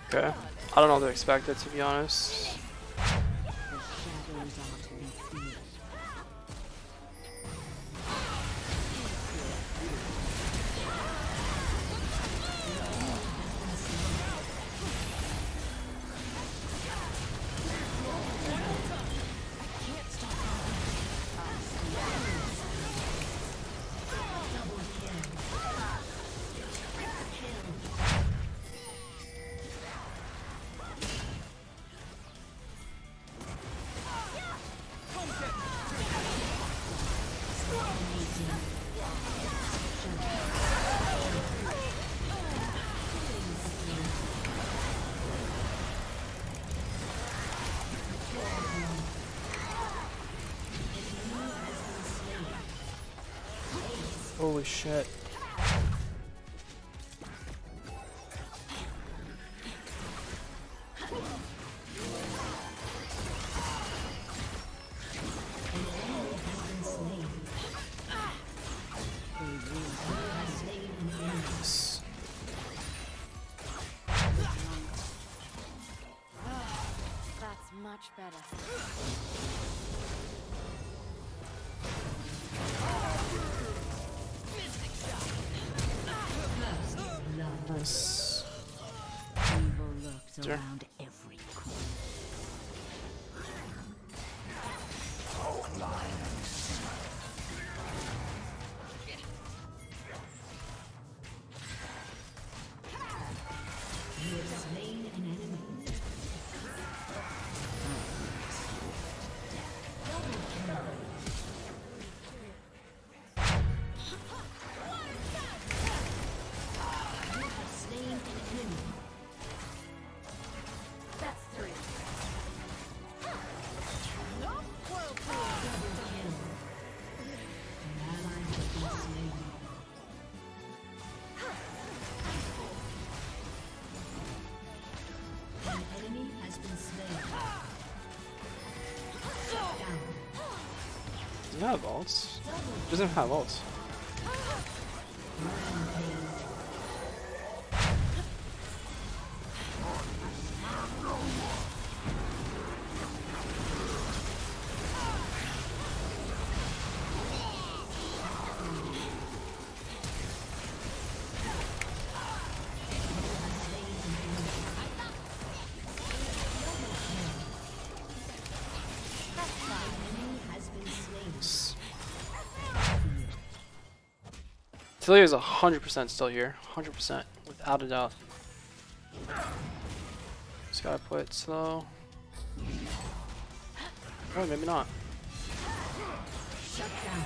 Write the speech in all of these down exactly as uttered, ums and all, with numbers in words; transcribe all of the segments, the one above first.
Okay. I don't know what to expect, to be honest. Holy shit. That's much better. Nice. Evil lurks Sure. around every corner. You have slain an enemy. That's three. An ally has been slain. An enemy has been slain. Shut down. Does it have ults? Doesn't have ults. Tilia is one hundred percent still here. one hundred percent. Without a doubt. Just gotta play it slow. Oh, maybe not. Shut down.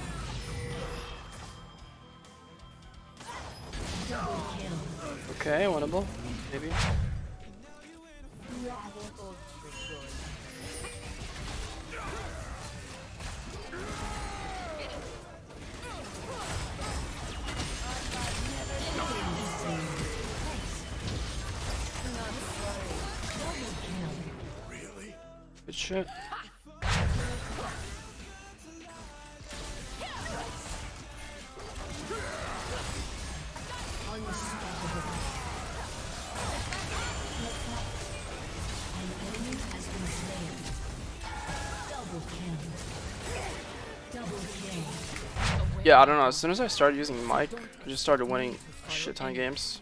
Double kill. Okay, winnable. Maybe. Good shit. Yeah, I don't know. As soon as I started using mic, I just started winning a shit ton of games.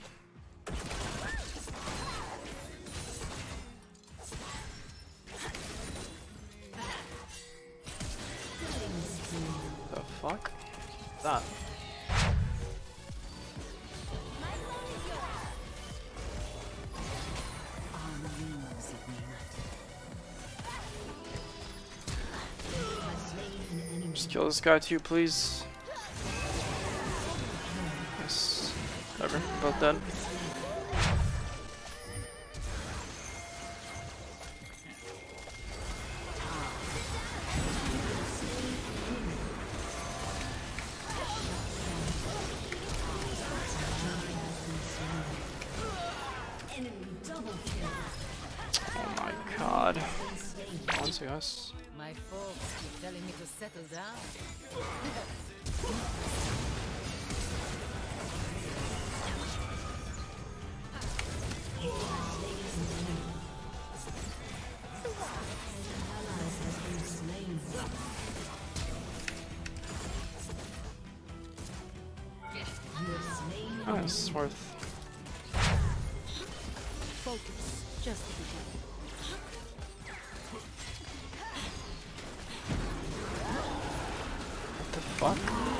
The fuck? What's that? Just kill this guy too, please. Yes. Whatever. Both dead. Oh my god. One second, guys. My folks keep telling me to settle down. Oh, it's worth. Focus. Just the beginning. What the fuck?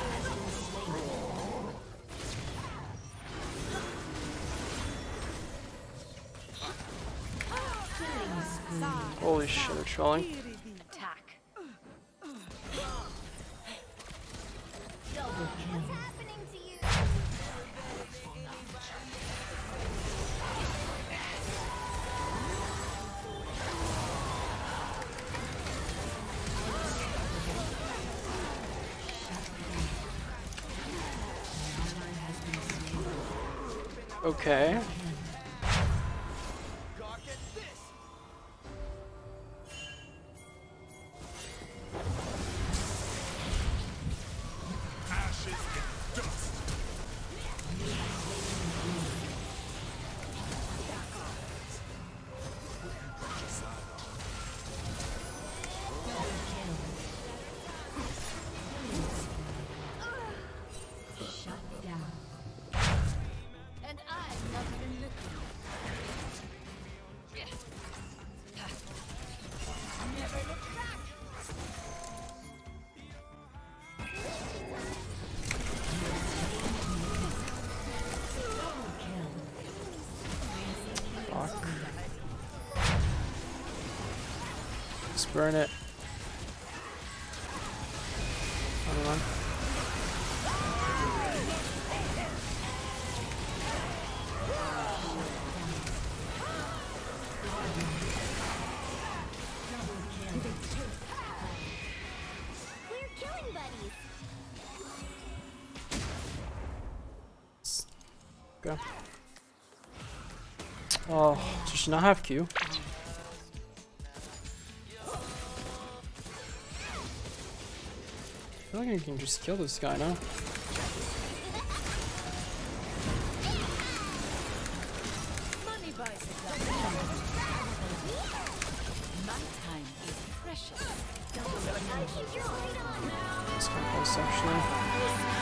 Holy shit, they're trolling. Attack. Double kill. What's happening to you? Okay. Shut down. And I've not been looking. Never look back. Fuck. Just burn it. Hold on. We're killing buddies. Go. Oh, does she not have Q? I feel like I can just kill this guy now. Money buys it. My time is precious. I keep your light on. It's kind of close actually.